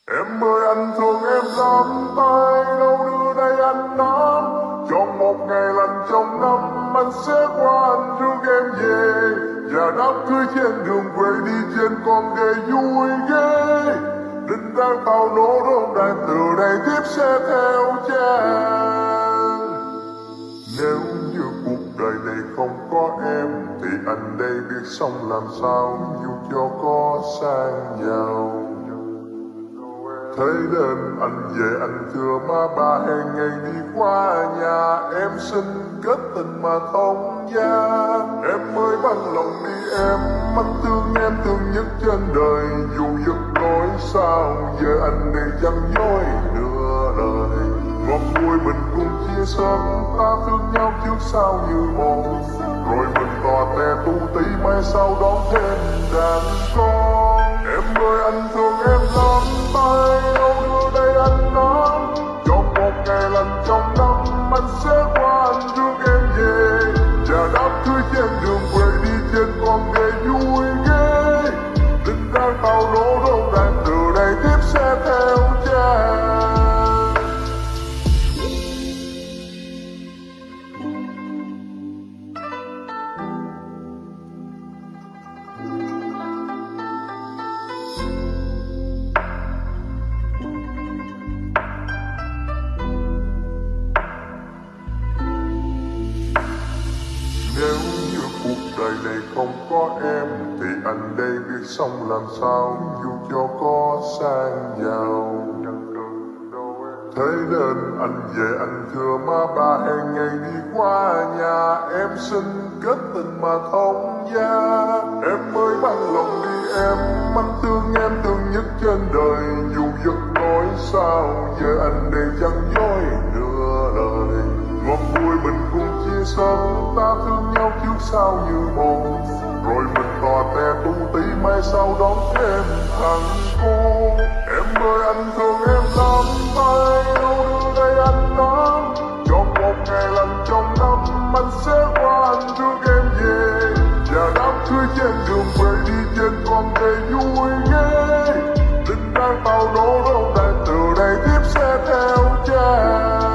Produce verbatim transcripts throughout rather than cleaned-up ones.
Em ơi anh thương em lắm, tay đâu đưa đây anh nắm. Trong một ngày lành trong năm, anh sẽ qua anh rước em về. Và đám cưới trên đường quê đi trên con đê vui ghê. Đinh đang tàu nổ rôn đàn từ đây tiếp sẽ theo chàng. Nếu như cuộc đời này không có em, thì anh đây biết sống làm sao dù cho có sang giàu. Thế nên anh về anh thưa má ba hẹn ngày đi qua nhà em xin kết tình mà thông gia. Em ơi bằng lòng đi em, anh thương em thương nhất trên đời. Dù giật nỗi sao giờ anh đây chẳng dối nửa lời. Ngọt vui mình cùng chia sớm, ta thương nhau trước sau như một. Rồi mình tò te tu tí mai sau đón thêm đàn con. Em ơi anh thương em lắm, tay đâu đưa đây anh nắm. Trong một ngày lành trong năm, anh sẽ qua anh rước em về. Và đám cưới trên đường quê đi trên con đê vui ghê. Đinh đang tàu nổ rôn đàn từ đây tiếp sẽ theo chàng. Nếu như cuộc đời này không có em, thì anh đây biết sống làm sao dù cho có sang giàu. Thế nên anh về anh thưa má ba hẹn ngày đi qua nhà em xin kết tình mà thông gia. Em ơi bằng lòng đi em, anh thương em thương nhất trên đời. Dù giật nỗi sao giờ anh đây chẳng dối nửa lời. Ngọt vui mình cùng chia sớm, ta thương nhau trước sau như một. Rồi mình tò te tu tí mai sau đón thêm thằng cô. Em ơi anh thương em lắm, tay đâu đưa đây anh nắm. Trong một ngày lành trong năm, anh sẽ qua anh rước em về. Và đám cưới trên đường quê đi trên con đê vui ghê. Đinh đang tàu nổ rôn đàn từ đây tiếp sẽ theo chàng.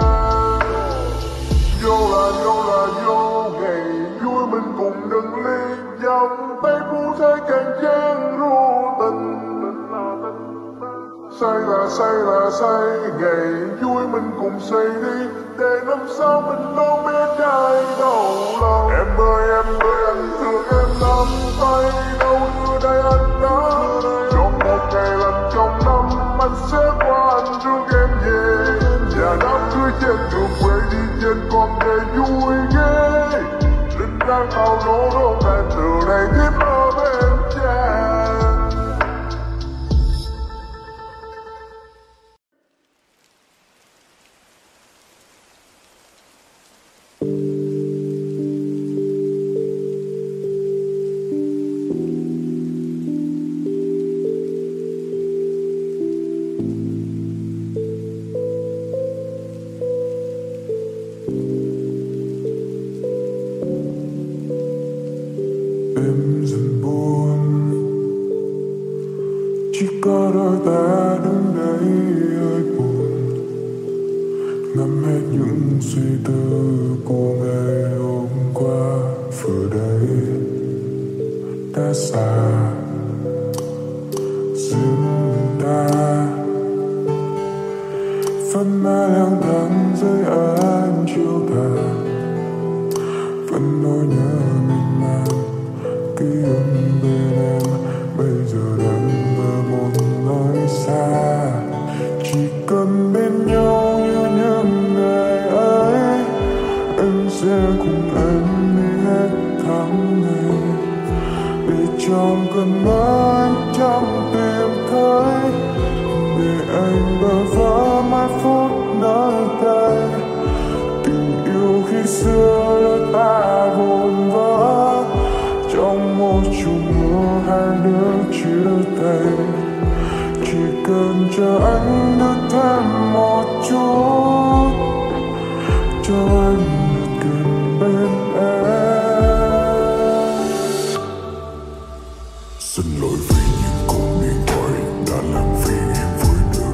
Vô là vô là vô, ngày vui mình cùng đừng ly. Dòng tay phu thế càng chán ru tình. Say là say là say, ngày vui mình cùng say đi. Để năm sau mình đâu biết trai đâu lòng. Em ơi em ơi anh thương em lắm, tay đâu đưa đây anh nắm. Trong một ngày lành trong năm, anh sẽ qua anh rước em về. Và đám cưới trên đường quê đi trên con đê vui ghê. Đinh đang tàu nổ rôn đàn từ đây tiếp ở bên chàng. Em dần buồn, chỉ có đôi ta đứng đây hơi buồn. Ngắm hết những suy tư của ngày hôm qua. Vừa đây đã xa riêng ta, vẫn mãi lang thang dưới ánh chiều tà. Vẫn nỗi nhớ mình mang ký ức bên em, bây giờ đang ở một nơi xa. Chỉ cần bên nhau như những ngày ấy, em sẽ cùng anh đi hết tháng ngày. Để trong cơn mơ anh chẳng tìm thấy, để anh bơ vỡ mãi phút đợi tay. Tình yêu khi xưa đôi ta vụn vỡ, trong một chùm mưa hai đứa chia tay. Chỉ cần chờ anh được thêm một chút, cho anh được gần bên em. Xin lỗi vì những cuộc điện thoại đã làm phiền em với nửa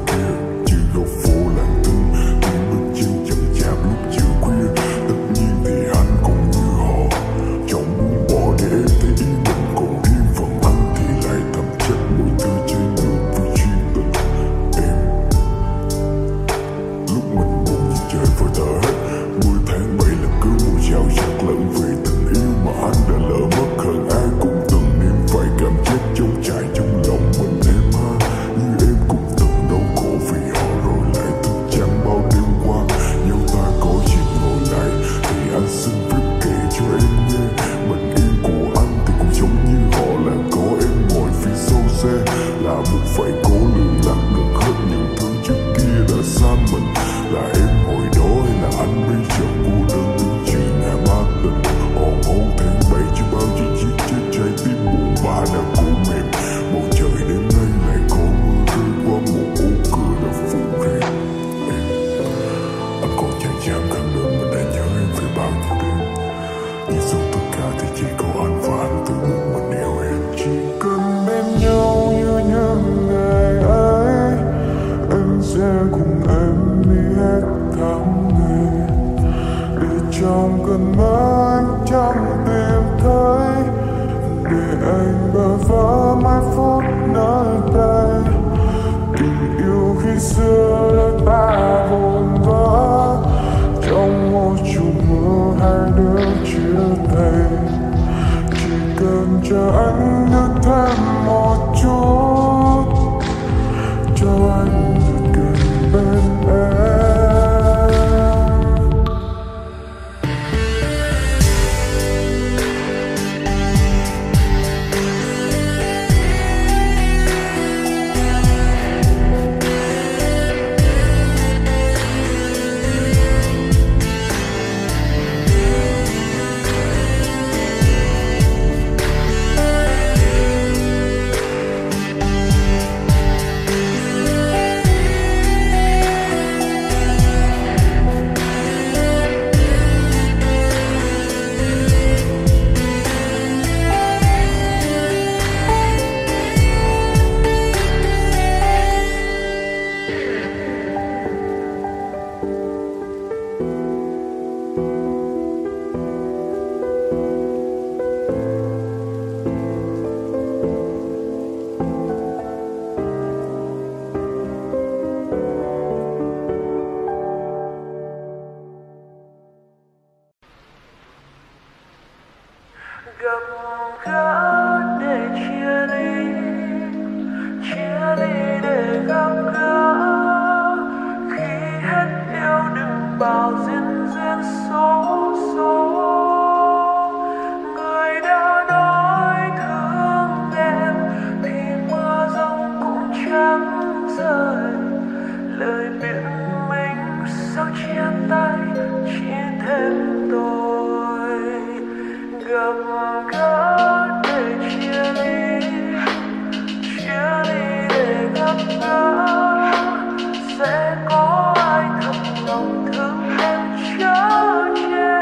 rời, lời biển mình sao chia tay chỉ thêm tôi gặp gỡ để chia ly, chia ly để gặp gỡ. Sẽ có ai thật lòng thương em chở che,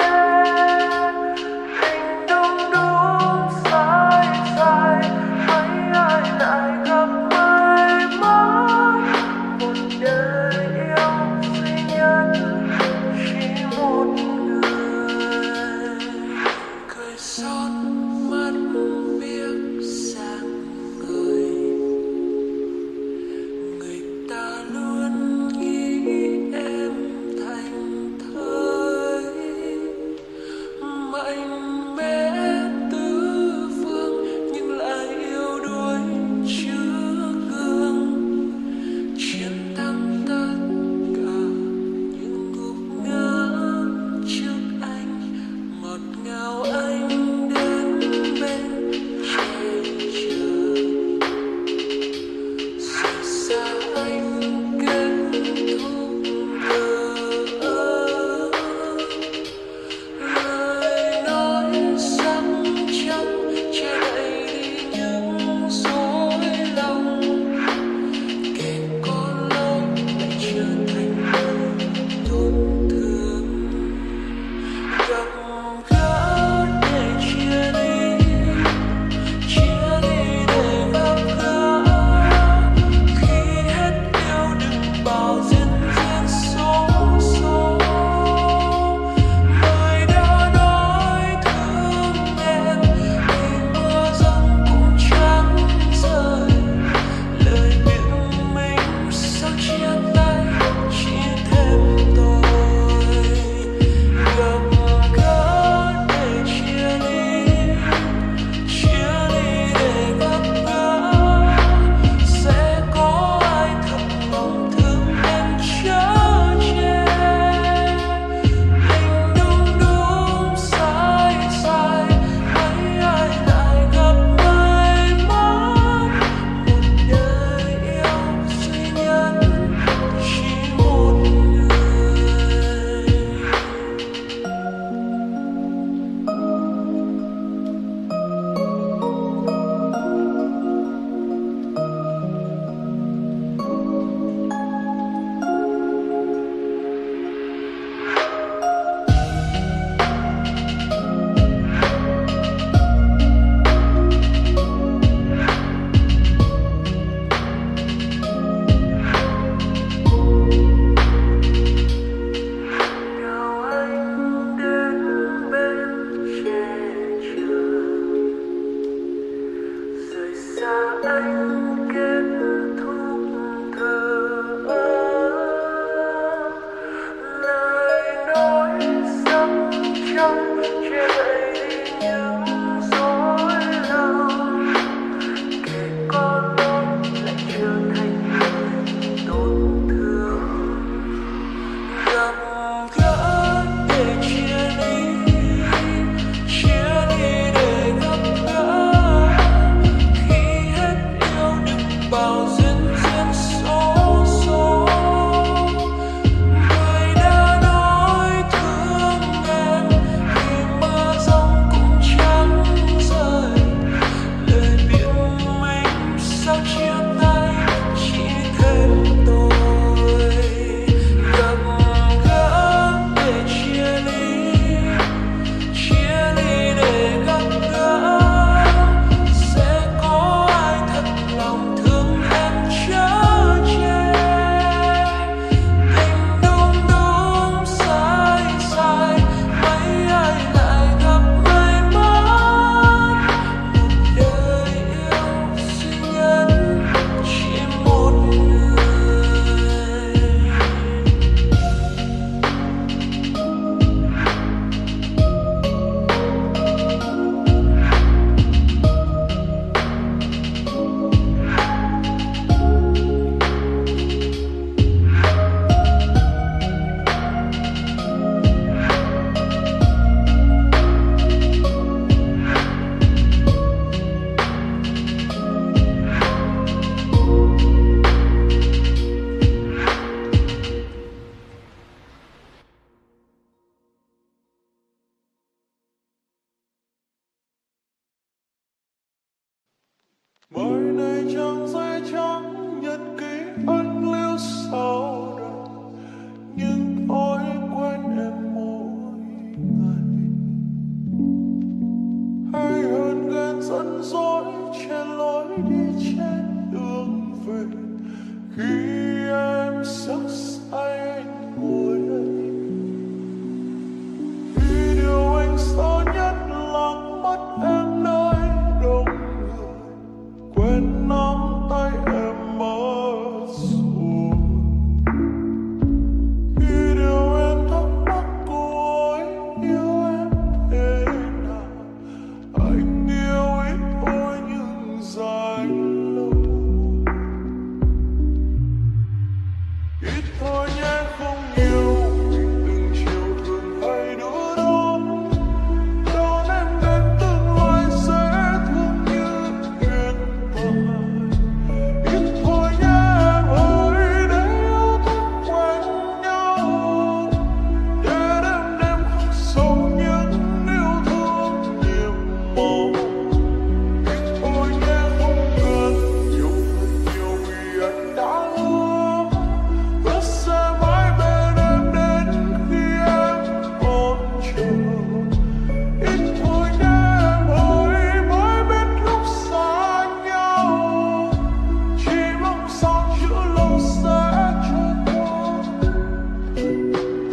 tình đúng đúng sai sai, mấy ai lại gặp may mắn. Một đời yêu duy nhất chỉ một người, cười sau giấc say anh ngồi đây. Vì điều anh sợ nhất là mất em nơi đông người, quên nắm tay em mất rồi. Vì điều em thắc mắc cô ấy yêu em thế nào, anh yêu ít thôi nhưng dài lâu. Ít thôi nhé không nhiều, từng chiều thường hay đứa đón đón em đến tương lai sẽ thương như duyên phận. Ít thôi nhé em ơi, để yêu thương quen nhau, để đêm đêm khắc sâu những yêu thương nhiệm màu. Ít thôi nhé không cần yêu thật nhiều vì anh đã hứa hứa sẽ mãi bên em đến khi em còn chờ. Ít thôi nhé em ơi, mới biết lúc xa nhau, chỉ mong sao chữ lâu sẽ trôi qua thật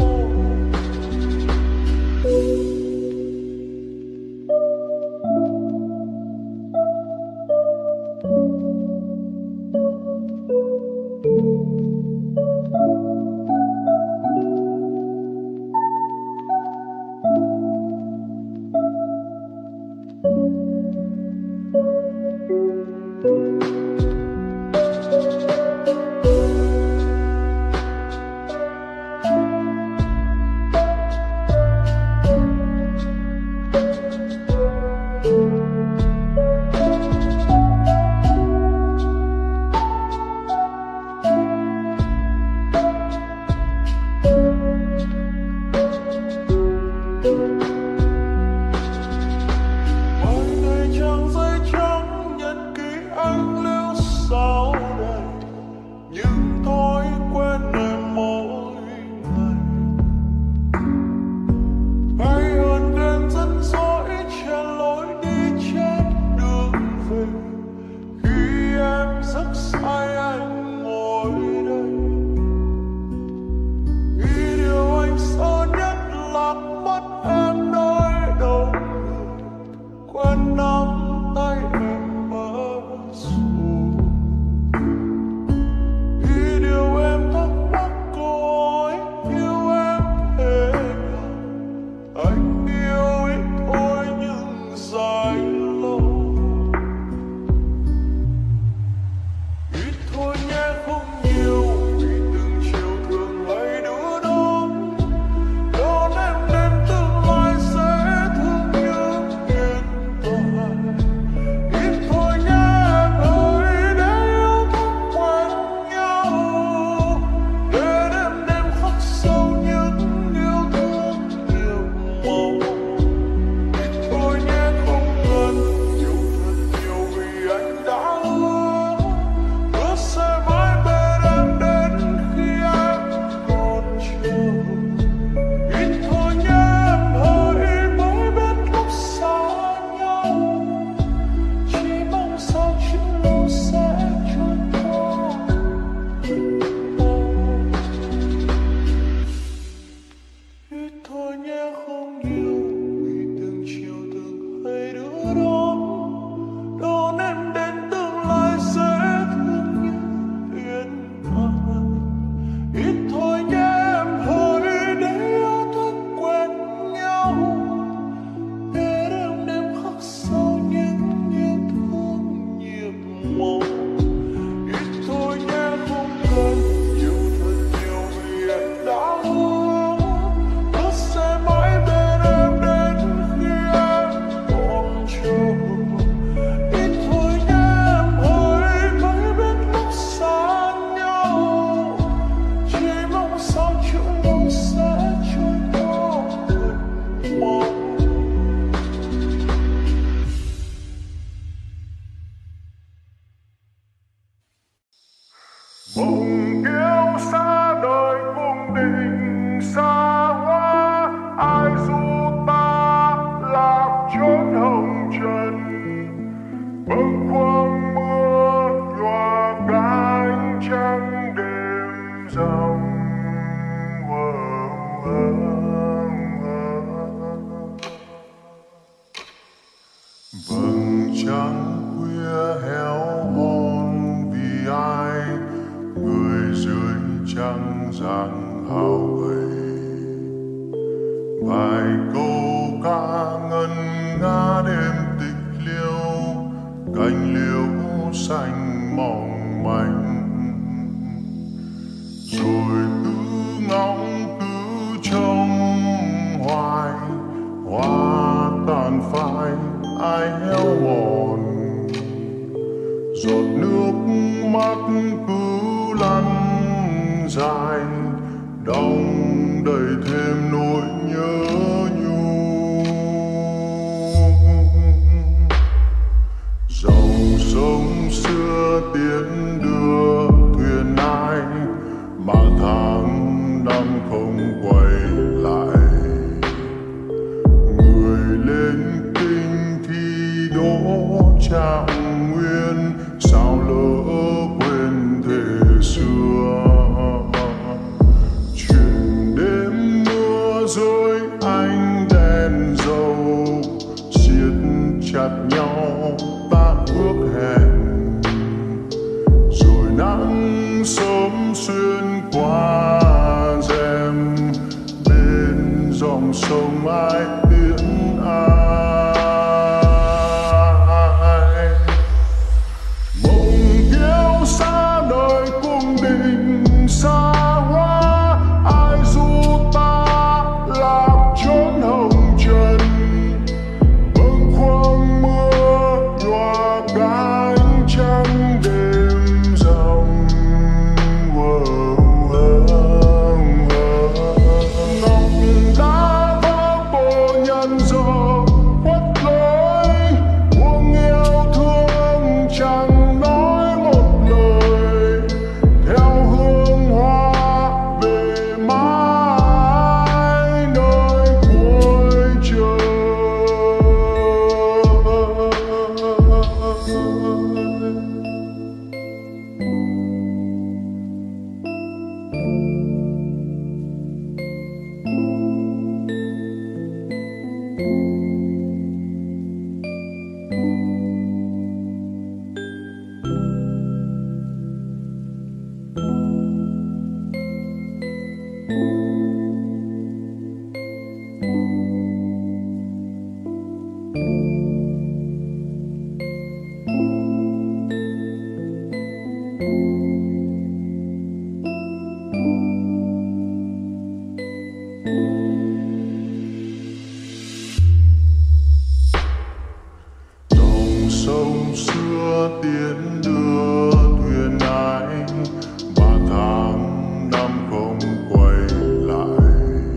Mỗi ngày trang giấy trắng nhật ký anh lưu sau đây, những thói quen em mỗi ngày. Hay hơn đêm dẫn dỗi che lối đi chết đường về, khi em giấc say anh ngồi đây. Vì điều anh sợ nhất là mất em nơi đâu người, quên nắm tay em mất rồi. Vì điều em thắc mắc cô ấy yêu em thế nào, anh yêu ít thôi nhưng dài lâu. Ít thôi nhé không nhiều, vì từng chiều thường hay đứa đón đón em đến tương lai sẽ thương như duyên phận. Ít thôi nhé em ơi, để yêu thương quen nhau, để đêm đêm khắc sâu những yêu thương nhiệm màu. Ít thôi nhé không cần yêu thật nhiều vì anh đã hứa hứa sẽ mãi bên em đến khi em còn chờ. Ít thôi nhé em ơi, mới biết lúc xa nhau, chỉ mong sao chữ lâu sẽ trôi qua thật mau. Ít thôi nhé không nhiều, vì từng chiều từng hay đứa đón đón em đến tương lai sẽ thương như duyên phận. Ít thôi nhé em ơi, để yêu thương quen nhau, để đêm đêm khắc sâu những yêu thương nhiệm màu. Ít thôi nhé không cần yêu thật nhiều vì anh đã hứa hứa sẽ mãi bên em đến khi em còn chờ. Ít thôi nhé em ơi, mới biết lúc xa nhau, chỉ mong sao chữ lâu sẽ trôi qua thật mau. Bỗng yêu xa đời cung đình xa hoa, ai ru ta lạc chốn hồng trần. Bâng khuâng mưa nhòa cánh trăng đêm, rồng. Vầng trăng khuya héo hon vì ai, người dưới trăng dáng hào gầy. Vài câu ca ngân nga đêm tịch liêu, cành liễu xanh mỏng manh. Rồi cứ ngóng cứ trông hoài, hoa tàn phai ai héo mòn. Giọt nước mắt cứ lăn dài, đong đầy thêm nỗi nhớ nhung. Dòng sông xưa tiến đưa thuyền ai, mà tháng năm không quay lại. Người lên kinh thi đỗ trạng nguyên, sao lỡ quên thế xưa. Chuyện đêm mưa rơi ánh đèn dầu, siết chặt nhau ta ước hẹn. Rồi nắng sớm xuyên qua rèm, bên dòng sông ai tiễn ai. Mộng kiêu xa đời cung đình xa hoa, ai du ta lạc chốn hồng trần. Bâng khuâng mưa nhòa cánh trăng đêm rồng. Ngọc đá vỡ bộ nhân giờ khuất lối, buông yêu thương chẳng nói một lời. Theo hương hoa về mãi nơi cuối trời. Dòng sông xưa tiến đưa thuyền ai, mà tháng năm không quay lại.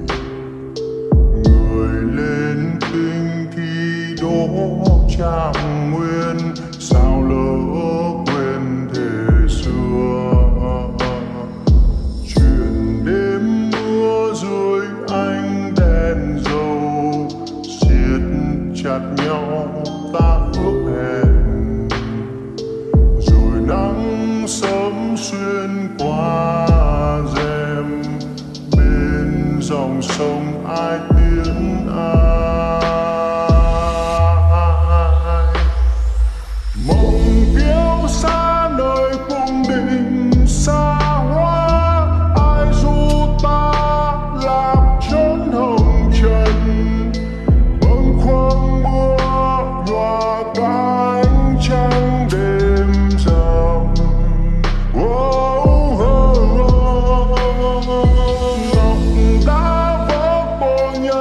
Người lên kinh thi đỗ trạng nguyên, sao lỡ quên thế xưa. Chuyện đêm mưa dưới ánh đèn dầu, siết chặt nhau ta ước hẹn. Rồi nắng sớm xuyên qua rèm, bên dòng sông ai tiễn ai. Mộng kiêu xa nơi cung đình xa hoa, ai du ta lạc chốn hồng trần. Bâng khuâng mưa nhòa cánh trăng đêm rồng. Ngọc đá vỡ bộ nhân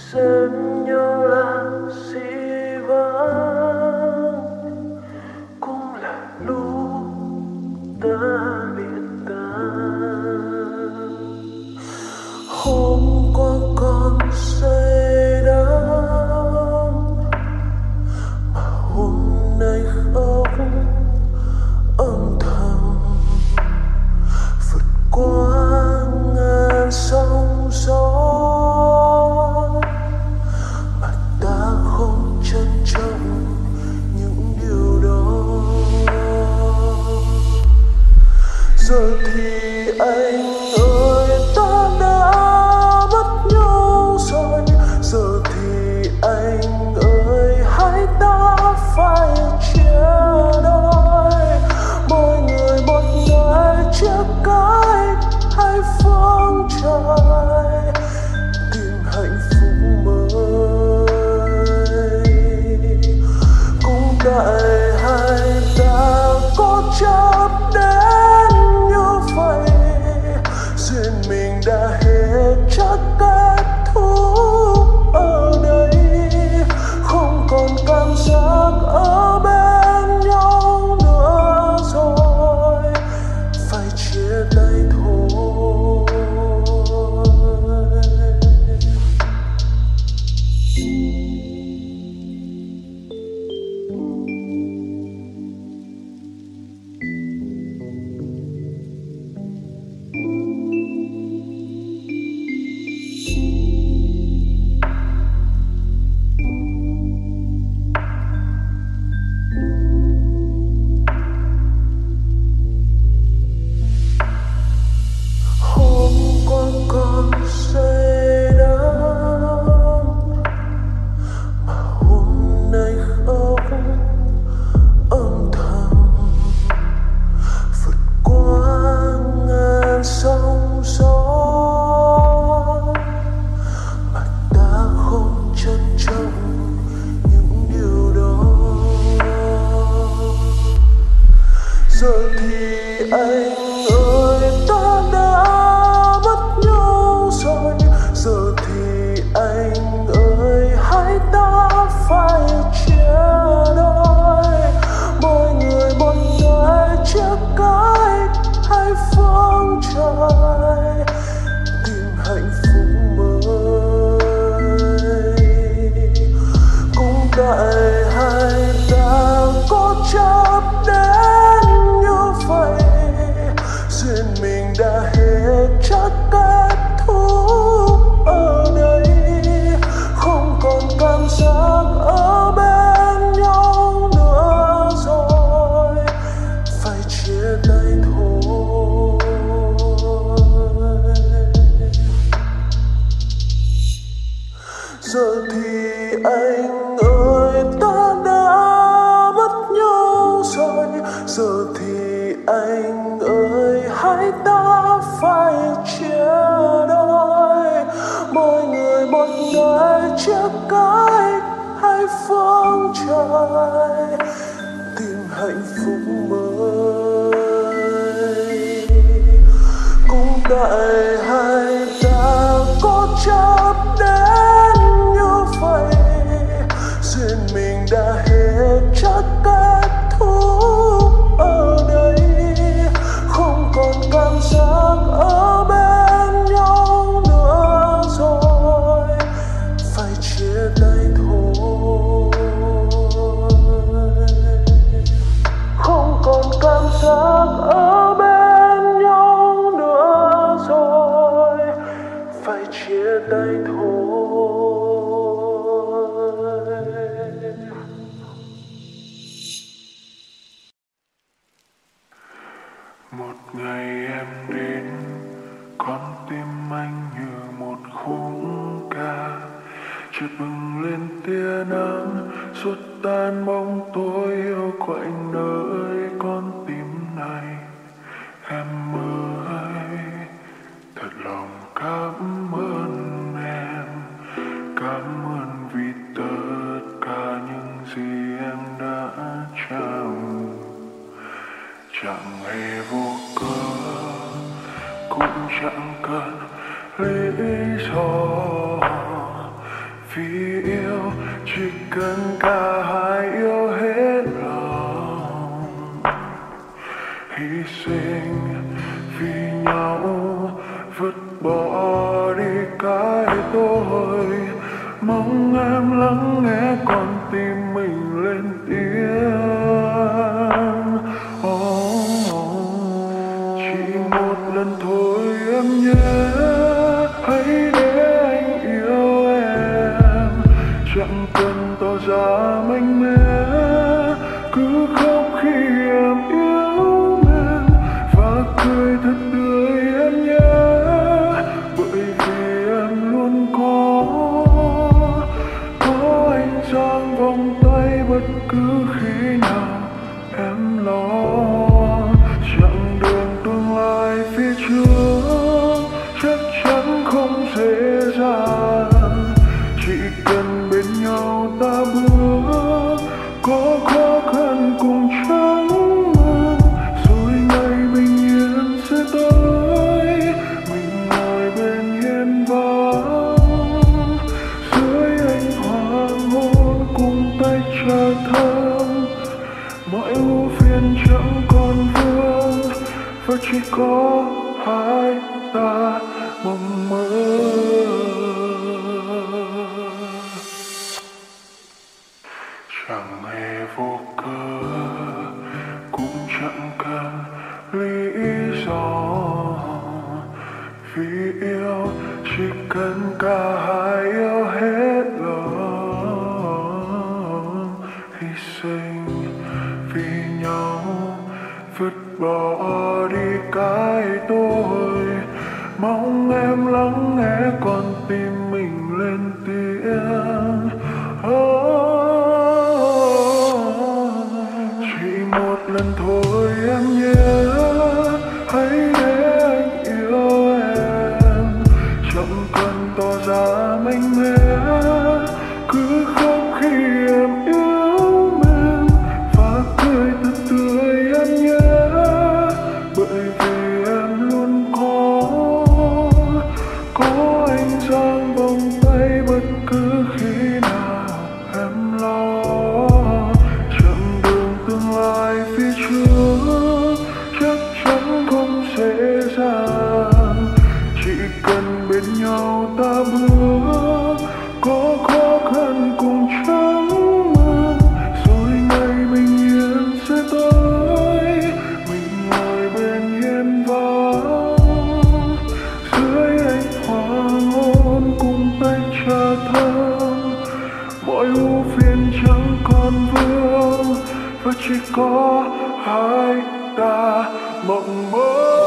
xem nhau là dĩ vãng, cũng là lúc ta biệt tan. Hôm qua còn say đắm mà hôm nay khóc âm thầm, vượt qua ngàn sóng gió mà ta không trân trọng những điều đó. Giờ thì anh ơi, ta đã mất nhau rồi. Giờ thì anh ơi, hãy ta phải chia đôi. Mỗi người một nơi chia cách hai phương trời, tìm hạnh phúc mới. Cũng tại hai ta có chấp đến như vậy, duyên mình đã hết chắc kết thúc ở đây. Không còn cảm giác ở bên nhau nữa rồi, phải chia tay thôi. Hôm qua còn say đắm mà hôm nay khóc âm thầm, vượt qua ngàn sóng gió mà ta không trân trọng những điều đó. Giờ thì anh ơi, ta đã mất nhau rồi. Giờ thì anh ơi, hãy ta phải chia đôi. Mỗi người một nơi chia cách hai phương trời, tìm hạnh phúc mới. Cũng tại hai ta có chấp đến như vậy, duyên mình đã hết chắc kết thúc ở đây. Không còn cảm giác ở bên nhau nữa rồi, phải chia tay thôi. Giờ thì anh ơi, ta đã mất nhau rồi. Giờ thì anh ơi, hãy ta phải chia đôi. Mỗi người một nơi chia cách hai phương trời, tìm hạnh phúc mới. Cũng tại hai ta có chấp đến như vậy, duyên mình đã hết chắc kết thúc ở đây. Không còn cảm giác ở bên nhau nữa rồi, phải chia tay thôi. Không còn cảm giác ở bên nhau nữa rồi, phải chia tay thôi. Một ngày em đến, con tim anh như một khúc ca, chợt bừng lên tia nắng, xua tan bóng tối yêu quạnh nơi con tim này. Em ơi, thật lòng cảm ơn em, cảm ơn vì tất cả những gì em đã trao. Chẳng hề vô cớ, cũng chẳng cần lý do, Vì yêu chỉ cần cả hai yêu hết lòng, hy sinh vì nhau, vứt bỏ đi cái tôi. Mong em lắng nghe con tim mình lên tiếng. Oh, oh. Chỉ một lần thôi em nhé, hãy để anh yêu em. Chẳng cần tỏ ra mạnh mẽ, cứ khóc khi em yêu em và cười thật tươi em nhé. Bởi vì em luôn có có anh dang vòng tay bất cứ khi nào em lo. Chặng đường tương lai phía trước chắc chắn không dễ dàng, chỉ cần bên nhau ta bước, có khó khăn cùng chẳng mong, rồi ngày bình yên sẽ tới. Mình ngồi bên hiên vắng dưới ánh hoàng hôn, cùng tay trà thơm. Mọi ưu phiền chẳng còn vương, và chỉ có hai ta mộng mơ. Chẳng hề vô cớ, cũng chẳng cần lý do. Vì yêu chỉ cần cả hai yêu hết lòng, hy sinh vì nhau, vứt bỏ đi cái tôi. Mong em lắng nghe con tim mình lên tiếng. Oh, chỉ một lần thôi em nhé, hãy để anh yêu em. Chẳng cần tỏ ra mạnh mẽ, cứ khóc khi em yêu em và cười thật tươi em nhé. Bởi vì em luôn có có anh dang vòng tay bất cứ khi nào em lo. Chặng đường tương lai phía trước chắc chắn không dễ dàng, chỉ cần bên nhau ta bước, có khó khăn cùng chẳng mong, rồi ngày bình yên sẽ tới. Mình ngồi bên hiên vắng dưới ánh hoàng hôn, cùng tay trà thơm. Mọi ưu phiền chẳng còn vương, và chỉ có hai ta mộng mơ.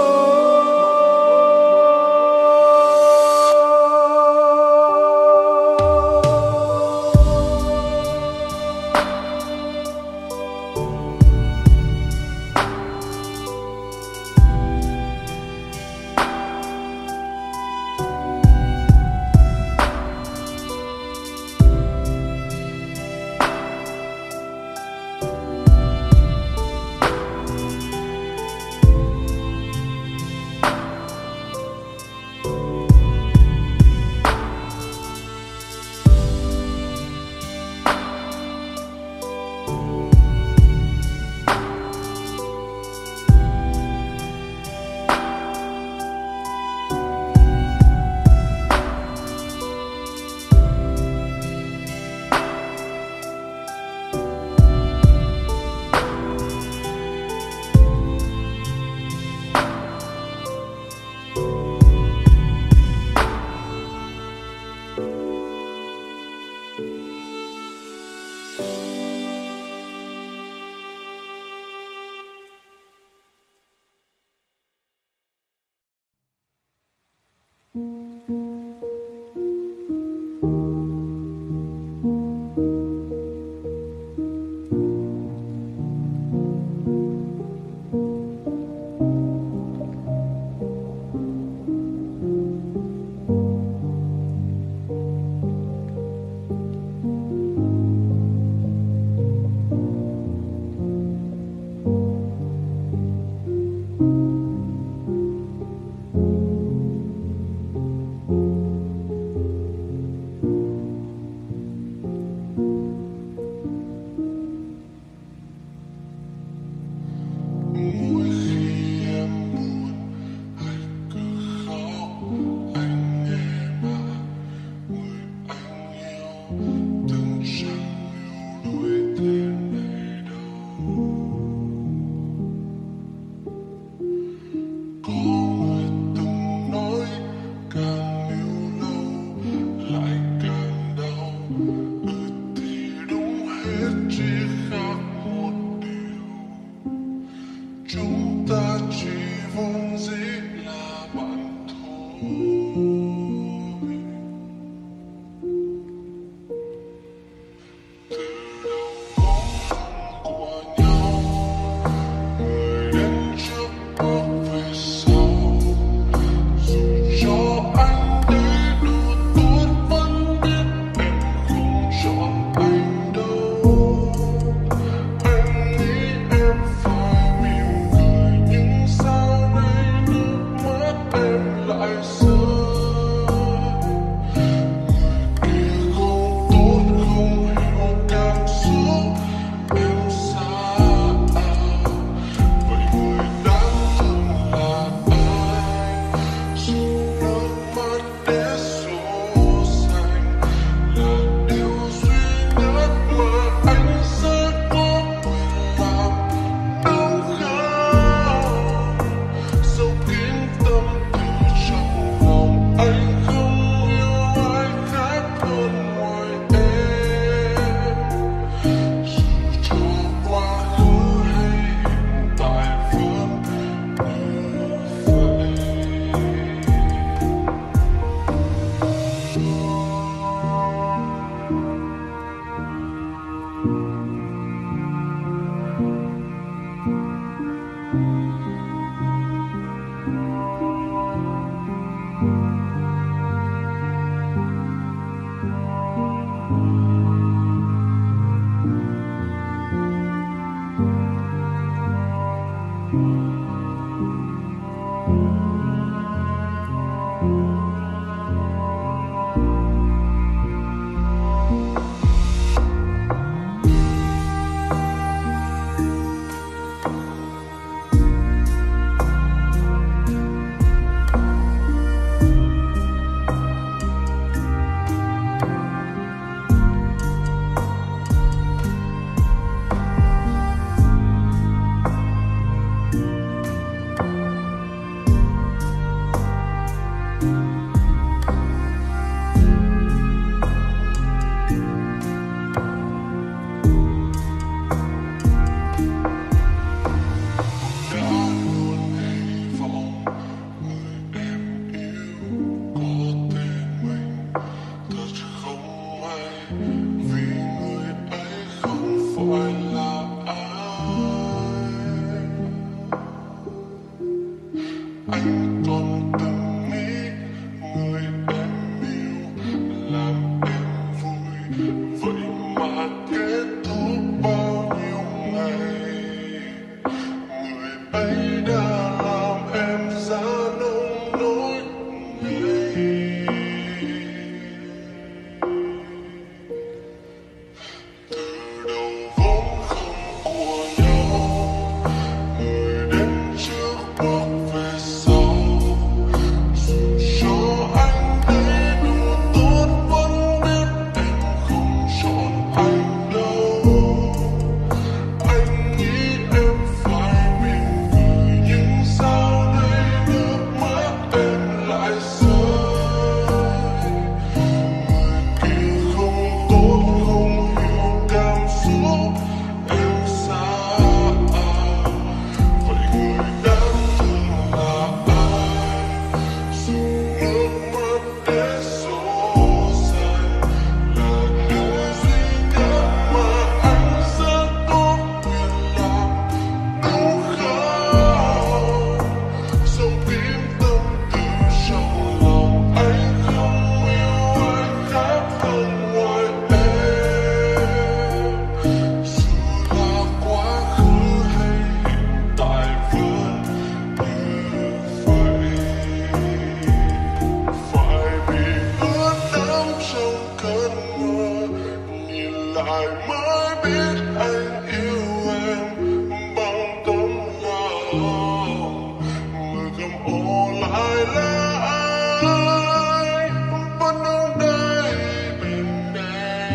từng chẳng yêu đuổi thế này đâu. Có người từng nói càng yêu lâu lại càng đau. Ừ thì đúng hết, chỉ khác một điều, chúng ta chỉ vốn dĩ là bạn thôi. Anh còn từng nghĩ người em yêu làm em vui, vậy mà kết thúc bao nhiêu ngày. Người ấy đã làm em ra nông nỗi ngày. Từ đầu vốn không của nhau, người đến trước bước về sau. Dù cho anh thấy đủ tốt vẫn biết em không chọn anh đâu. Anh nghĩ em phải mỉm cười, nhưng sao đây nước mắt em lại rơi. Người kia không tốt, không hiểu cảm xúc em xa. Vậy người đáng thương là ai? Dùng nước mắt để dỗ dành là điều duy nhất mà anh rất tốt quyền làm. Đúng không? Dòng tim tâm tư trong lòng anh không yêu ai khác hơn ngoài em. Dù là quá khứ hay hiện tại vẫn như vậy. Phải bị ướt đẫm trong cơn mưa, nhìn lại mới biết anh yêu em bằng tấm lòng. Người cầm ô lại là ai, vẫn đứng đây bên em.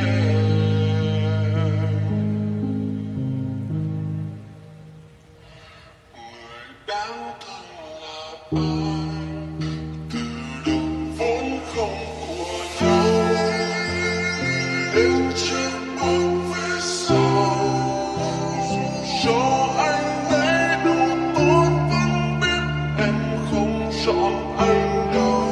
đến trước bước về sau. Dù cho anh ấy đủ tốt vẫn biết em không chọn anh đâu.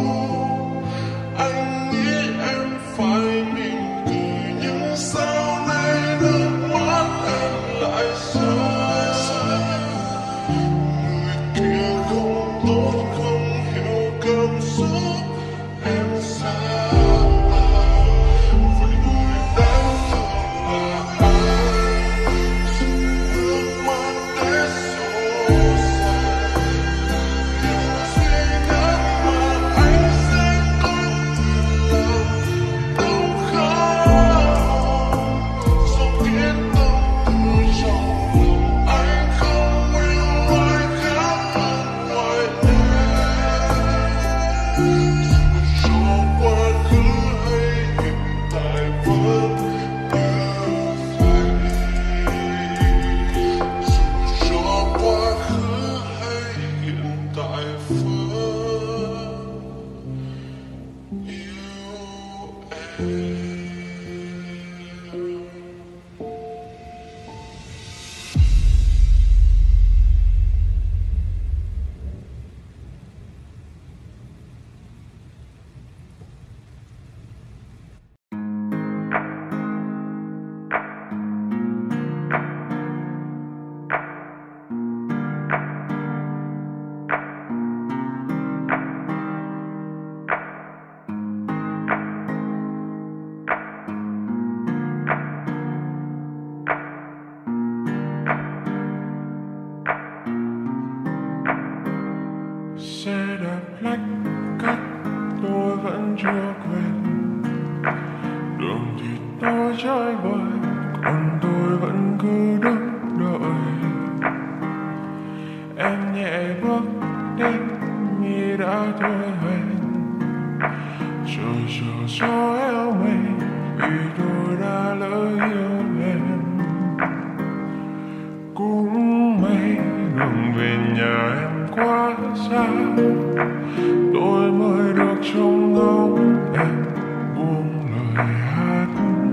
Anh nghĩ em phải mỉm cười nhưng sau này nước mắt em lại rơi. Người kia không tốt không hiểu cảm xúc em xa. Vậy người đáng thương là ai? Dùng nước mắt để xô xa điều duy nhất mà anh sẽ có thể làm. Đâu khác dẫu biết tâm tư trong lòng anh không yêu ai khác hơn ngoài em. Dù cho quá khứ hay hiện tại vẫn như vậy. Dù cho quá khứ hay hiện tại vẫn yêu em. Xe đạp lách cách tôi vẫn chưa quên. Đường thì tôi trái bời còn tôi vẫn cứ đứng đợi. Em nhẹ bước đến như đã thôi hẹn. Trời chờ gió eo mây vì tôi đã lỡ yêu em. Cũng may đường về nhà em quá xa, tôi mới được trông ngóng em buông lời hát.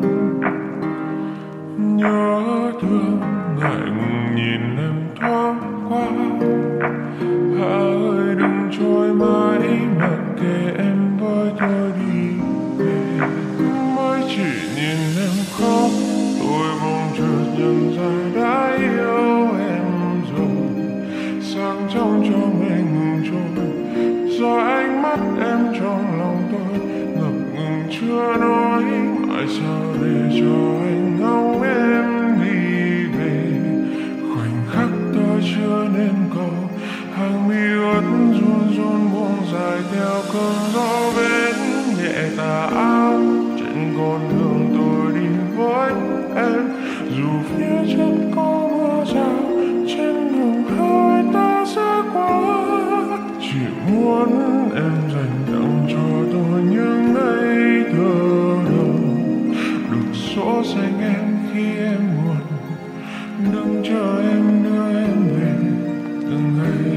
Nhớ thương ngại ngùng nhìn em thoáng qua. Hà ơi đừng trôi mãi mặc kệ em với tôi đi về. Mới chỉ nhìn em khóc tôi bỗng chợt nhận ra đã yêu em rồi. Sáng trong cho mình trôi do ánh mắt em trong lòng tôi ngập ngừng chưa nói. Tại sao để cho anh ngóng em đi về. Khoảnh khắc tôi chưa nên cầu hàng mi ướt run run buông dài theo cơn gió bên nhẹ tà áo trên con đường tôi đi với em. Dù phía trước có mưa rào trên đường hai ta sẽ qua. Chỉ muốn em dành tặng cho tôi những ngày thơ đầu. Được dỗ dành em khi em buồn. Đừng chờ em đưa em về từng ngày.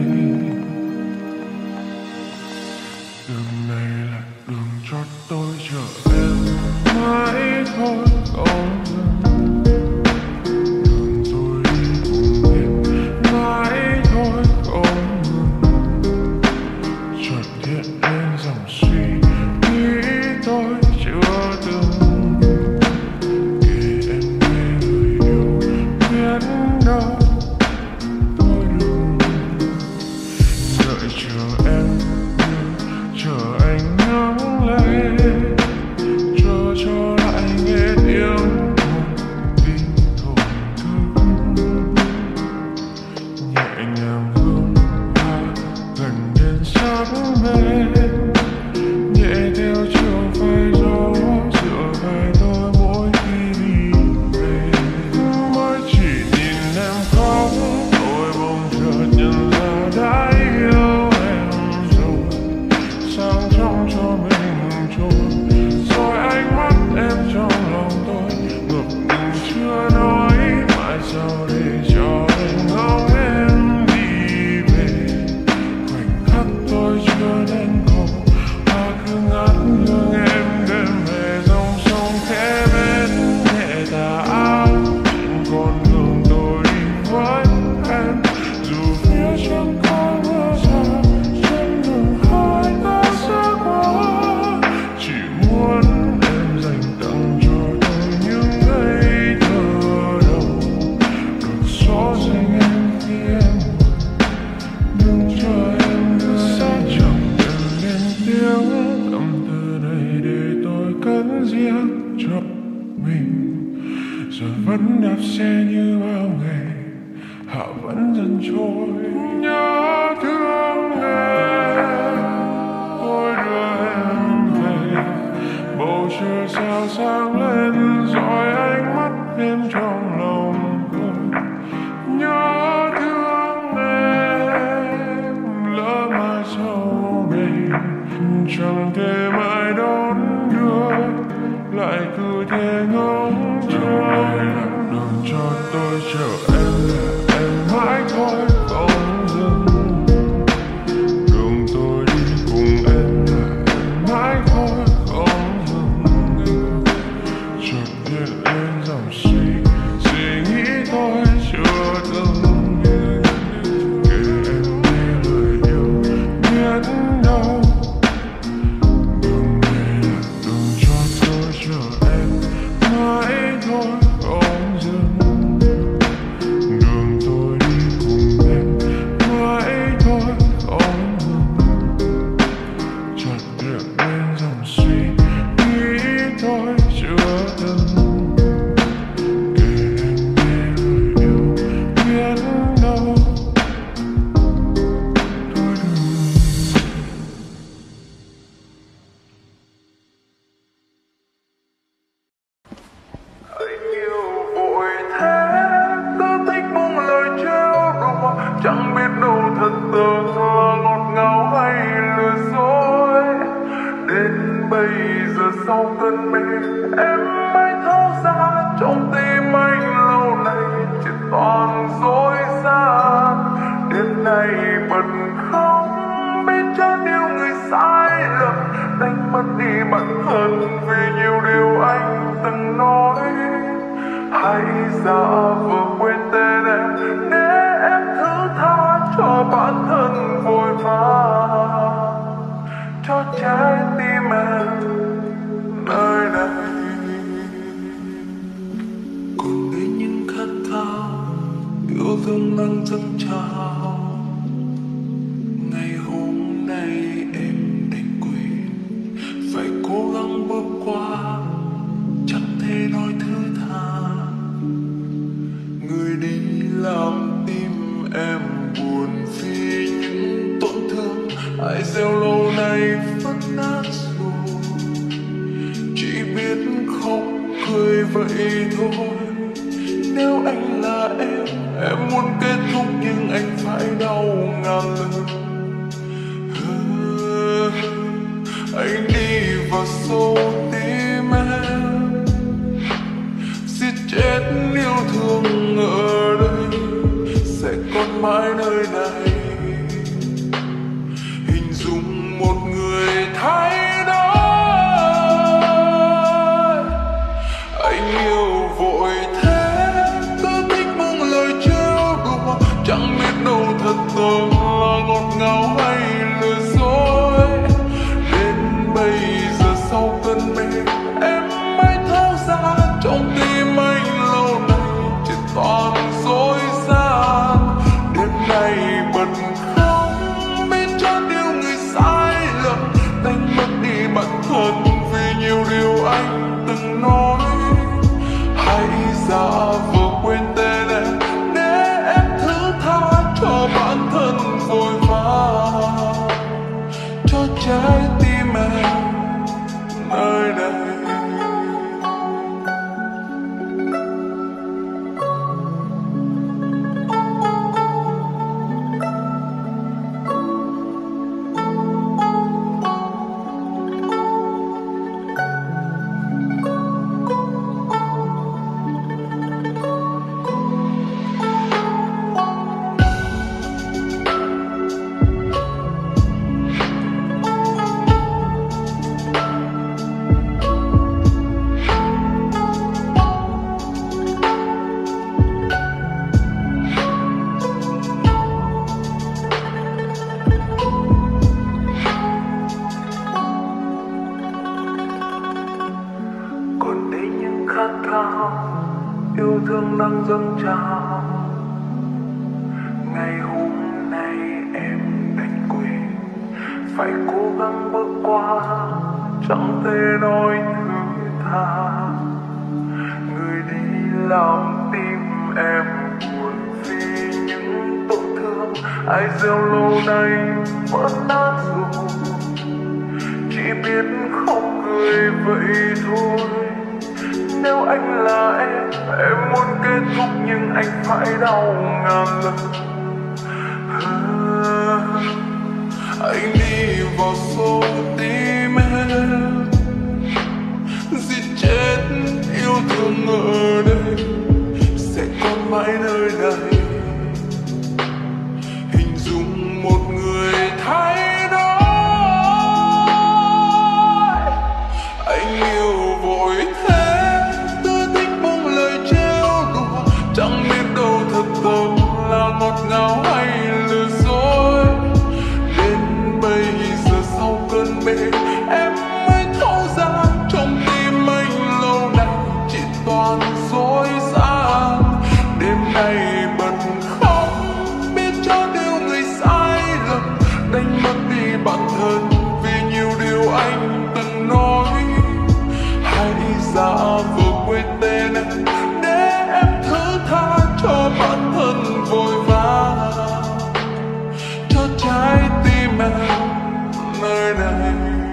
Đường này là đường cho tôi chờ em mãi thôi không dừng. Đường tôi đi cùng em mãi thôi không ngừng. Chợt hiện lên dòng suy nghĩ tôi chưa từng kể em nghe lời yêu biết đâu tôi đừng đợi chờ em như chờ anh nắng lên chờ cho lại nghe riêng cho mình. Giờ vẫn đạp xe như bao ngày, họ vẫn dần trôi. Nhớ thương em, ôi đưa em về. Bầu trời sao sáng lên dõi ánh mắt em trong lòng tôi. Nhớ thương em, lỡ mai sau này chẳng thể mãi đón đưa, lại cứ thế ngóng trông đường cho tôi chờ em là em mãi thôi không dừng. Đường tôi đi cùng em là em mãi thôi không dừng. Chợt hiện lên dòng suy suy nghĩ tôi chưa từng kể em nghe lời yêu biết đâu. Đường này là đường cho tôi chờ em mãi thôi không dừng. Đường tôi đi cùng em mãi thôi không dừng. Chợt hiện lên dòng suy nghĩ tôi chưa từng kể em nghe lời yêu biết đâu. Thôi đừng. Anh yêu vội thế, cứ thích buông lời trêu đùa, chẳng biết đâu thật tưởng là ngọt ngào hay lừa dối. Đến bây giờ sau cơn mê, em mới thấu ra trong tim anh lâu nay chỉ toàn dối gian. Đêm nay bật khóc biết chán yêu người sai lầm, đánh mất đi bản thân vì nhiều điều anh từng nói. Hãy giả vờ quên tên em để em thứ tha cho bản thân vội vã, cho trái tim em nơi này. Còn đây những khát khao yêu thương đang dâng trào. Ngày hôm nay em đành quên, phải cố gắng bước qua, chẳng thể nói thứ tha. Người đi làm tim em buồn vì những tổn thương ai gieo lâu nay vẫn nát rồi. Chỉ biết khóc cười vậy thôi. Nếu anh là em, em muốn kết thúc nhưng anh phải đau ngàn lần. Ừ, anh đi vào sâu tim em, giết chết yêu thương ở đây sẽ còn mãi nơi này. Hình dung một người thay đổi, anh yêu vội thế, cứ thích buông lời trêu đùa, chẳng biết đâu thật tưởng là ngọt ngào hay lừa dối. Đến bây giờ sau cơn mê, em mới thấu ra trong tim anh lâu nay chỉ toàn dối gian. Đêm nay bật khóc biết chán yêu người sai lầm, đánh mất đi bản thân vì nhiều điều anh từng nói. Hãy giả vờ quên tên em để em thứ tha cho bản thân vội vã, cho trái tim em nơi này. Yêu thương đang dâng trào. Ngày hôm nay em đành quên, phải cố gắng bước qua, chẳng thể nói thứ rượu lâu nay vẫn nát rồi, chỉ biết khóc cười vậy thôi. Nếu anh là em, em muốn kết thúc nhưng anh phải đau ngàn lần. À, anh đi vào sâu tim em, giết chết yêu thương ở đây, sẽ còn mãi nơi này. Hình dung một người thay đổi, anh yêu vội thế, tôi thích buông lời trêu đùa, chẳng biết đâu thật tâm là ngọt ngào hay lừa dối. Đến bây giờ sau cơn mê, em mới thấu ra trong tim anh lâu nay chỉ toàn dối gian. Đêm nay bật khóc, biết cho điều người sai lầm, đánh mất đi bản thân vì nhiều điều anh từng nói. Hãy giả vờ quên tên em để em thứ tha cho bản thân vội vã, cho trái tim em nơi này.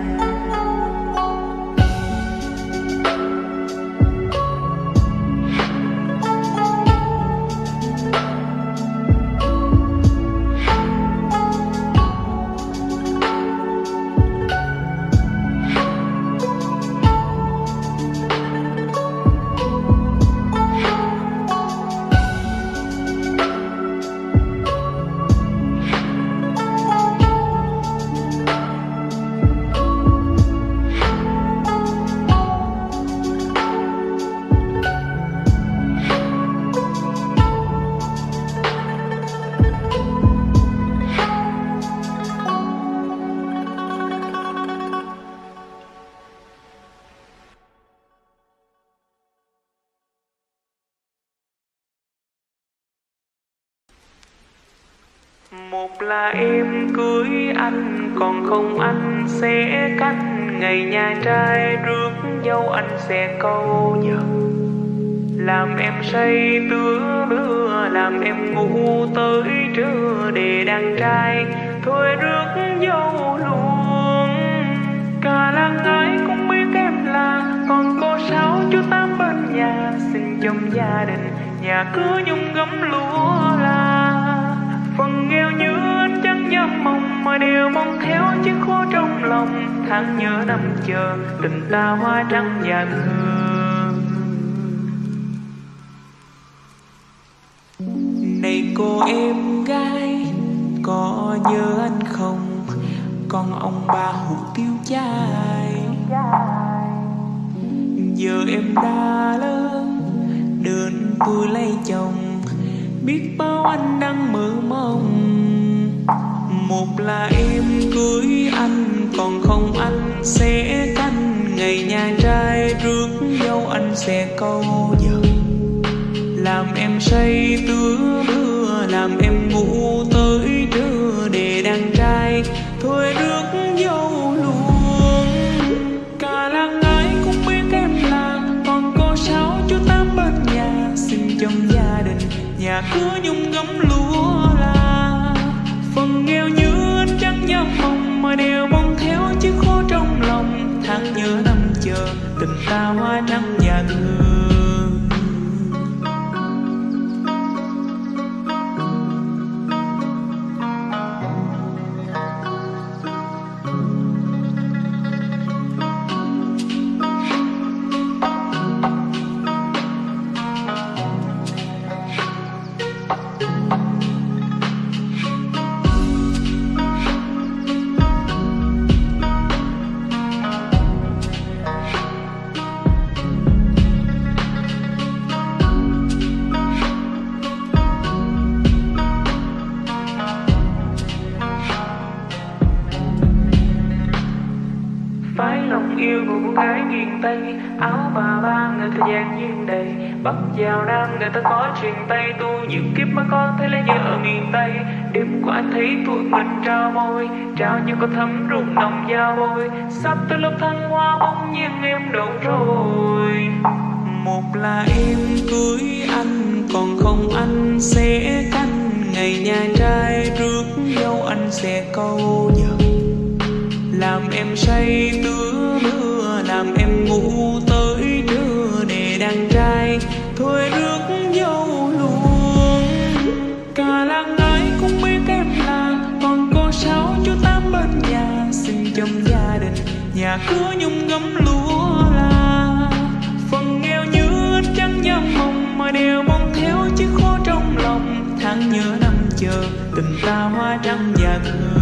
Một là em cưới anh, còn không anh sẽ canh. Ngày nhà trai rước dâu anh sẽ câu nhật, làm em say tứa lưa, làm em ngủ tới trưa. Để đàn trai thôi rước dâu luôn. Cả làng ai cũng biết em là còn cô sáu chú tám bên nhà. Xin chồng gia đình nhà cứ nhung gấm lúa là phần nghèo như anh chẳng dám mong, mà đều mong theo chiếc khô trong lòng. Tháng nhớ năm chờ tình ta hoa trắng và hương. Này cô em gái, có nhớ anh không? Con ông bà hụt tiêu chai. Giờ em đã lớn, đơn tôi lấy chồng, biết bao anh đang mơ mộng. Một là em cưới anh, còn không anh sẽ canh. Ngày nhà trai rước dâu anh sẽ câu nhật, làm em say tứa mưa, làm em ngủ tới trưa. Để đàn trai thôi rước dâu luôn. Cả làng ai cũng biết em là còn cô sáu chú tám bên nhà. Xin chồng gia đình nhà cứ nhung gấm lúa là phần nghèo như anh chẳng dám mong, mà đều mong theo chiếc khô trong lòng. Tháng nhớ năm chờ tình ta hoa trắng và hương. Yêu của cô gái nghiêng Tây, áo bà ba người ta dàn duyên đầy. Bắc vào Nam người ta có truyền tay, tôi nhiều kiếp mới có thấy lấy vợ ở miền Tây. Đêm qua thấy tụi mình trao môi, trao như có thấm rụng nồng dao bôi. Sắp tới lớp thăng hoa bỗng nhiên em đâu rồi. Một là em cưới anh, còn không anh sẽ canh. Ngày nhà trai rước câu giờ, làm em say tứa mưa, làm em ngủ tới trưa. Để đàn trai thôi rước dâu luôn, cả làng ai cũng biết em là còn cô sáu chú tám bên nhà. Xin trong gia đình nhà cửa nhung gấm lúa là phần nghèo như anh chẳng dám mong, mà đều mong theo chiếc khó trong lòng. Tháng nhớ năm chờ tình ta hoa trắng và thơ.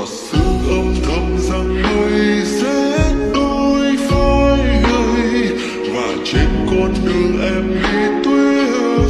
sương âm thầm rằng mây sẽ đôi phai gầy, và trên con đường em đi tuyết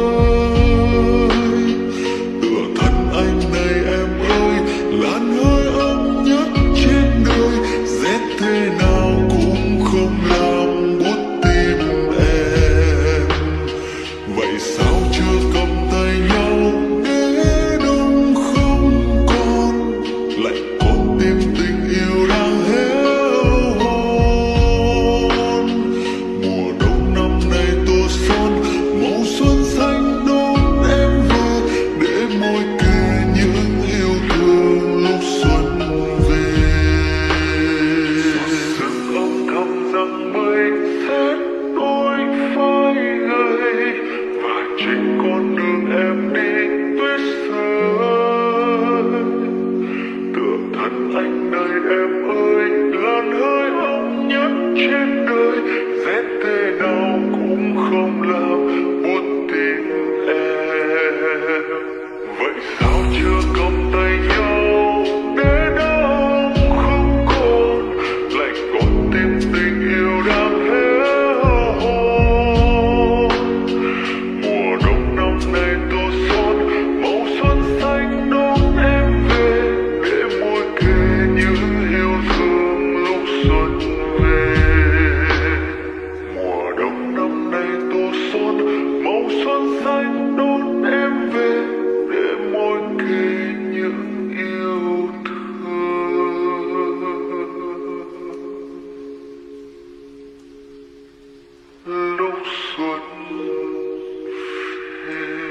rơi. Tựa thân anh này em ơi, làn hơi ấm nhất trên đời, rét thế nào cũng không làm buốt tim em. Vậy sao chưa cầm tay nhau để đông không còn, lại còn tim tình yêu đang héo hon. Mùa đông năm nay tô son màu xuân xanh đón em về, để môi kề những yêu thương lúc xuân về. Sương âm thầm rằng mây sẽ đôi phai gầy, và trên con đường em đi tuyết rơi. Tựa thân anh nơi em ơi, làn hơi ấm nhất trên đời, rét thế nào cũng không làm buốt tim em. Vậy sao chưa cầm tay nhau để đông không còn, lại còn tim tình yêu đang héo hon. Mùa đông năm nay tô son màu xuân xanh đón em về, để môi kề những yêu thương lúc xuân về. Mùa đông năm nay tô son màu xuân xanh đón em về, để môi kề những yêu thương lúc xuân về.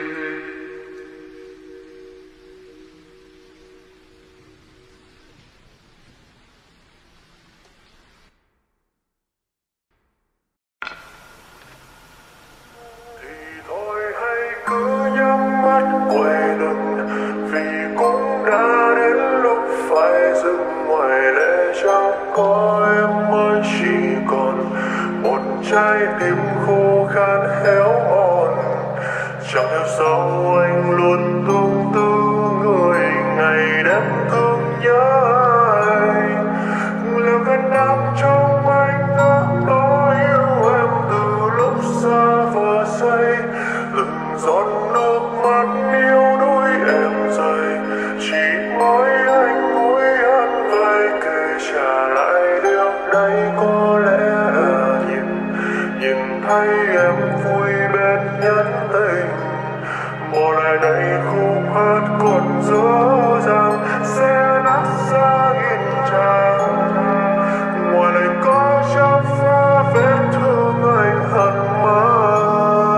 Thì thôi hãy cứ nhắm mắt quay lưng, vì cũng đã đến lúc phải dừng. Ngoài lẽ chẳng có em mới chỉ còn một trái tim khô khan héo mòn. Chẳng hiểu sao anh luôn tương tư người ngày đêm thương nhớ anh. Liệu cơn đau trong anh đã nói yêu em từ lúc xa vờ say. Từng giọt nước mắt yêu đuối em rơi, chỉ mỗi anh mỗi ăn vơi kể trả lại điều đây. Có lẽ nhìn nhìn thấy em vui bên nhân tình, bỏ lại đây khúc hát còn dở dàng sẽ nát ra nghìn trang. Ngoài này có chắp phá vết thương anh hận mang.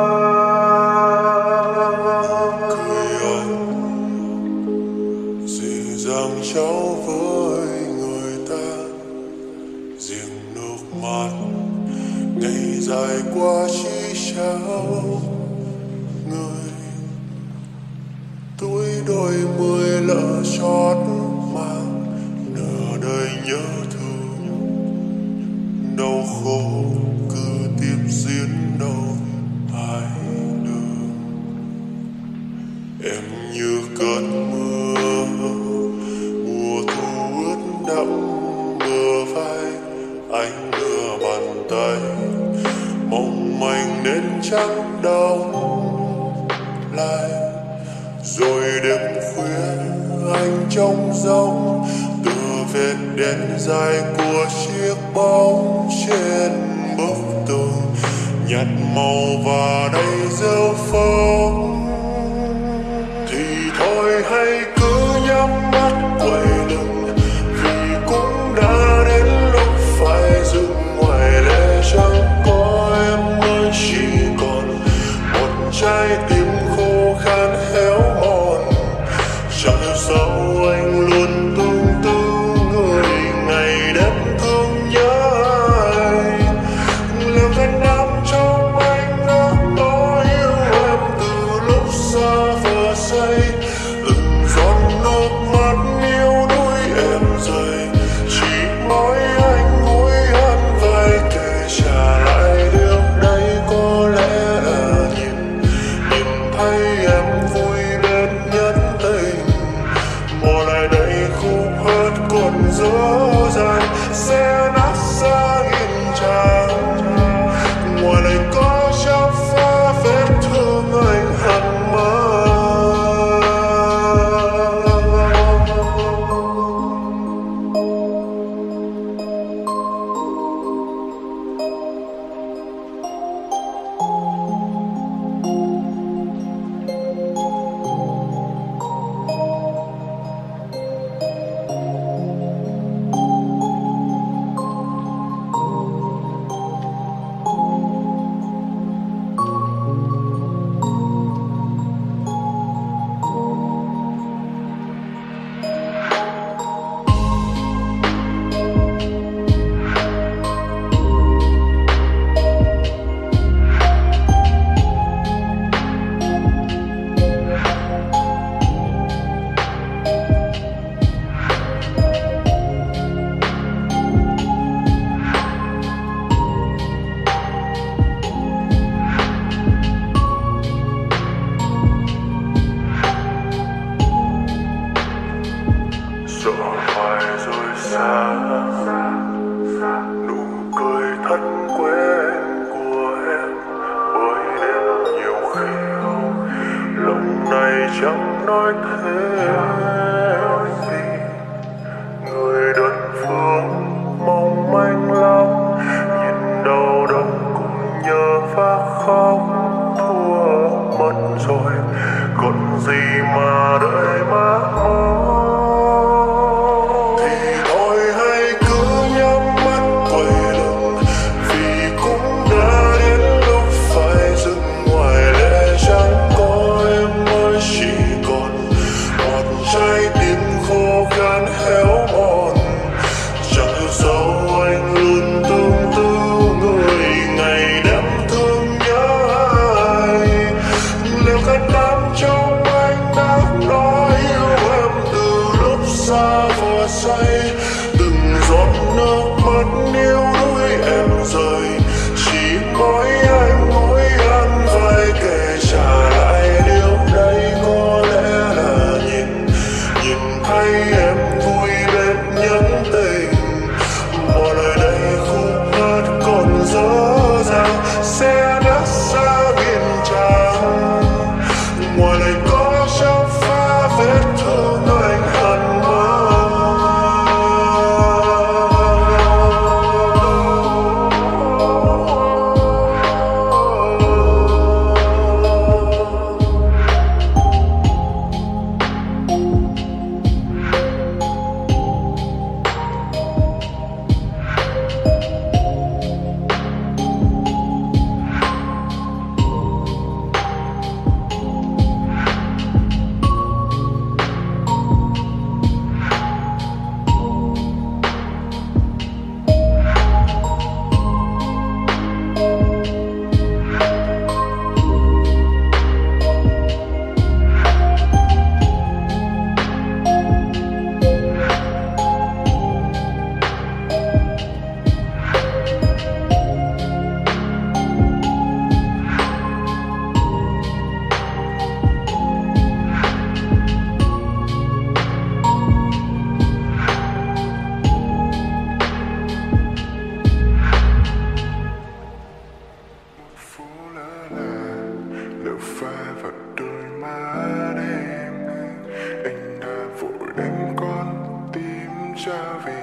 Cười anh dịu dàng cháu với người ta, riêng nước mắt ngày dài qua chỉ trao người. Tuổi đôi mươi lỡ chót mang nửa đời nhớ thương, đau khổ cứ tiếp diễn đâu hai đường. Em như cơn mưa mùa thu ướt đẫm bờ vai, anh đưa bàn tay mong manh nên trắng đau lại. Rồi đêm khuya anh trông rỗng, từ vết đen dài của chiếc bóng trên bức tường, nhạt màu và đầy rêu phong. Thì thôi hãy cứ nhắm mắt quay lưng, vì cũng đã đến lúc phải dừng. Ngoài lẽ chẳng có em mới chỉ còn một trái tim khô khan héo mòn. Chẳng hiểu sao anh luôn tương tư người ngày đêm thương nhớ anh. Liệu cơn đau trong anh đã nói yêu em từ lúc xa vờ say. Từng giọt mắt còn dở dàng sẽ nát xa nghìn tràng. Ngoài này có chắp phá vết thương anh hằn mang. Rồi phải rồi xa, nụ cười thân quen của em bởi đêm nhiều khi lòng này chẳng nói thêm gì. Người đơn phương mong manh lắm, nhìn đau đớn cùng nhớ và khóc. Thua mất rồi còn gì mà đợi má mong. Từng giọt nước mắt níu đuôi em rơi, chỉ mỗi anh mỗi ăn vai kể trả lại điều đây có lẽ là nhìn nhìn thấy em vui bên những tình. Mọi lời đây khúc hát còn dở dàng sẽ nát xa nghìn tràng. Ngoài này có chắp phá vết thương anh hằn mang. Cha vì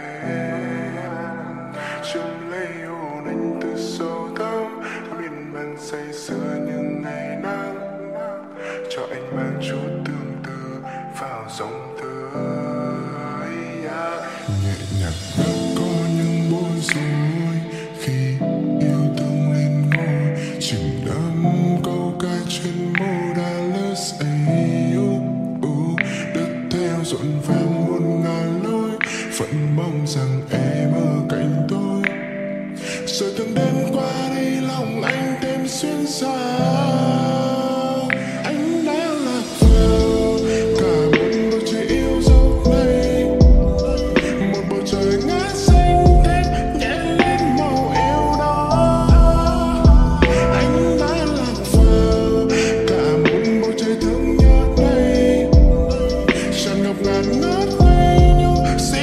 em chum lấy hồn anh từ sâu thẳm miên man say sưa như ngày nắng, cho anh mang chút tương tư vào dòng tươi nhẹ nhàng có những bối rối khi yêu thương lên ngôi chừng đắm câu ca trên môi Dallas yêu đất theo dọn vang muôn ngàn lối vẫn mong rằng em ở cạnh tôi rồi từng đêm qua đây lòng anh thêm xuyên xa. Anh đã lạc vào cả một bầu trời yêu dấu này, một bầu trời ngát xanh thét nhẹ lên màu yêu đó. Anh đã lạc vào cả một bầu trời thương nhớ này, tràn ngập ngàn ngát ngây nhung.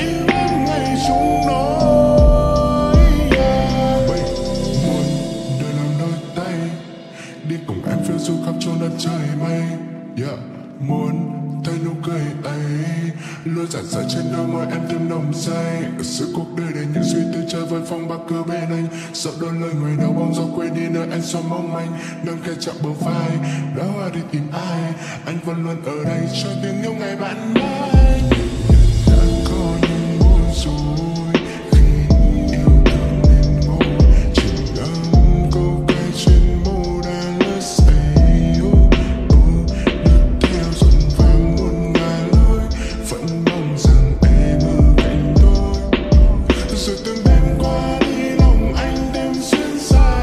đắm say ở giữa cuộc đời để những suy tư chơi với phong ba cứ bên anh, sợ đôi lời người đau bóng gió quên đi nơi anh xóa mong manh, nâng khe chạm bờ vai đã hoa đi tìm ai, anh vẫn luôn ở đây cho tiếng yêu ngày bạn mai. Đã có những bối rối khi yêu thương nên ngồi chỉ ngắm câu ca trên môi đang lướt say, nước theo dần vàng muôn ngàn lối, vẫn mong rằng em ở cạnh tôi. Rồi từng đêm qua đi lòng anh đêm xuyên xa,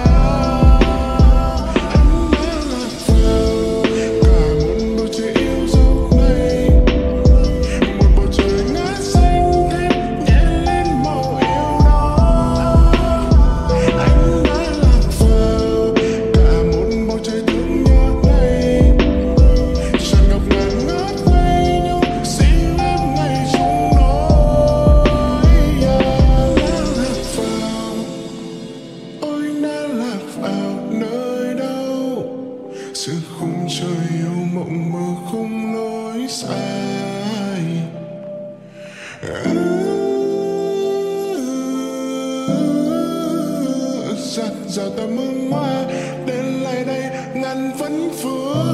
anh đã lạc vào cả một bầu trời yêu dấu này, một bầu trời ngát xanh thét nhẹ lên màu yêu đó. Anh đã lạc vào cả một bầu trời thương nhớ này, tràn ngập ngàn ngát quay nhau xin em ngày chung đôi. Ôi đã lạc vào nơi đâu, giữa khung trời yêu mộng mơ không lối sai. Giặt rào tầm hương hoa đến lại đây ngàn vẫn vương.